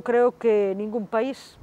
creo que ningún país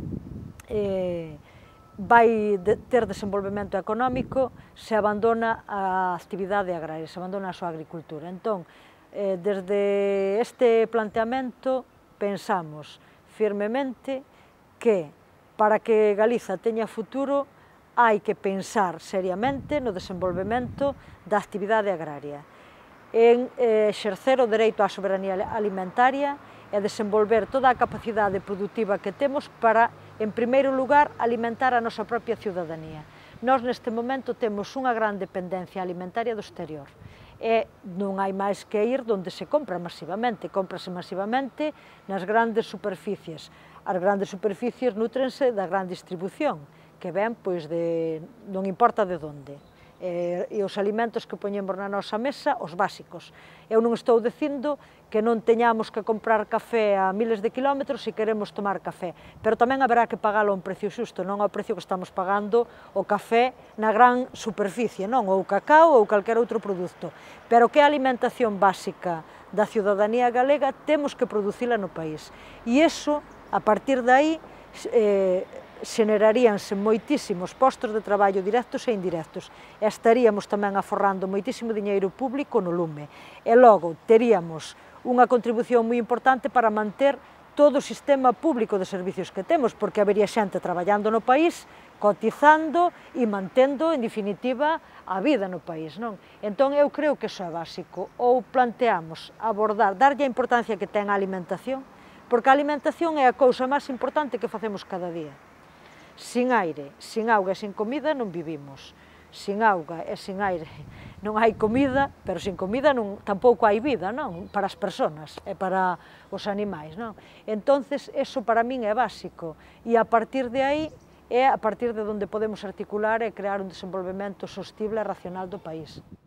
vai ter desenvolvemento económico se abandona a actividade agraria, se abandona a súa agricultura. Entón, desde este planteamento pensamos firmemente que para que Galiza teña futuro hai que pensar seriamente no desenvolvemento da actividade agraria, en exercer o dereito á soberanía alimentaria e desenvolver toda a capacidade produtiva que temos para, en primeiro lugar, alimentar a nosa propia ciudadanía. Nós neste momento temos unha gran dependencia alimentaria do exterior e non hai máis que ir donde se compra masivamente, cómprase masivamente nas grandes superficies. As grandes superficies nútrense da gran distribución, que ven, pois, non importa de onde. E os alimentos que poñemos na nosa mesa, os básicos. Eu non estou dicindo que non teñamos que comprar café a miles de kilómetros se queremos tomar café, pero tamén haberá que pagalo a un precio xusto, non ao precio que estamos pagando o café na gran superficie, non? Ou o cacao ou calquer outro produto. Pero que a alimentación básica da ciudadanía galega temos que producila no país. E iso, a partir de aí, xeneraríanse moitísimos postos de traballo directos e indirectos e estaríamos tamén aforrando moitísimo diñeiro público no lume. E logo teríamos unha contribución moi importante para manter todo o sistema público de servicios que temos, porque habería xente traballando no país, cotizando e mantendo, en definitiva, a vida no país, non? Entón, eu creo que iso é básico. Ou planteamos abordar, darlle a importancia que ten a alimentación, porque a alimentación é a cousa máis importante que facemos cada día. Sin aire, sin auga e sin comida non vivimos. Sin auga e sin aire non hai comida, pero sin comida tampouco hai vida, non? Para as persoas e para os animais, non? Entonces, eso para min é básico. E a partir de aí, é a partir de onde podemos articular e crear un desenvolvemento sostible e racional do país.